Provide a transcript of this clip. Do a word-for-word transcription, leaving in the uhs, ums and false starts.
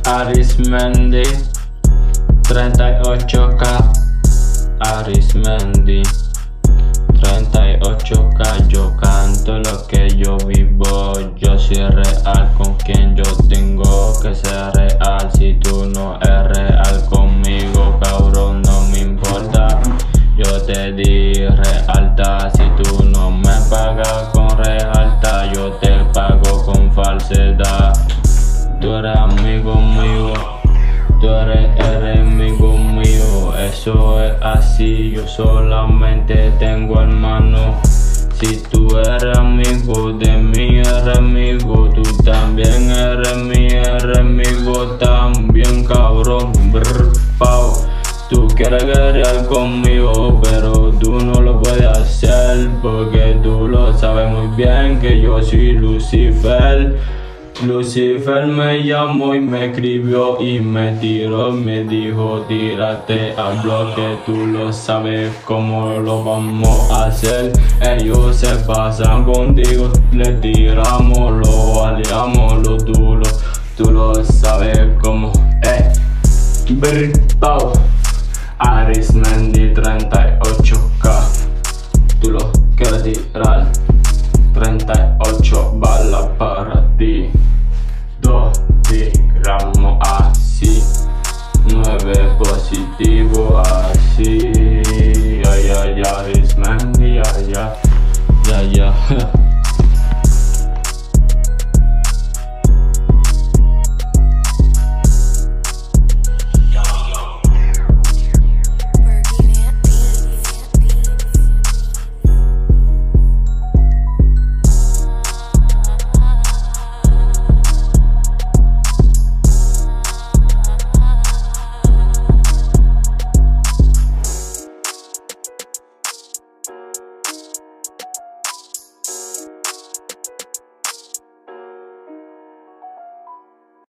Arismendi, treinta y ocho K. Arismendi, treinta y ocho K. Yo canto lo que yo vivo. Yo soy real con quien yo tengo que ser real. Si tú no eres real conmigo, cabrón, no me importa. Yo te di realta. Si tú no me pagas con realta, yo te pago con falsedad. Tú eres amigo mío, tú eres enemigo mío. Eso es así, yo solamente tengo hermano. Si tú eres amigo de mí, eres amigo, tú también eres mi enemigo también, cabrón. Brr, pau. Tú quieres guerrear conmigo, pero tú no lo puedes hacer, porque tú lo sabes muy bien que yo soy Lucifer. Lucifer me llamó y me escribió y me tiró, me dijo tírate al bloque, tú lo sabes cómo lo vamos a hacer. Ellos se pasan contigo, le tiramos, lo aliamos, lo duro, tú lo sabes cómo. Eh, brr, pau. Arismendi.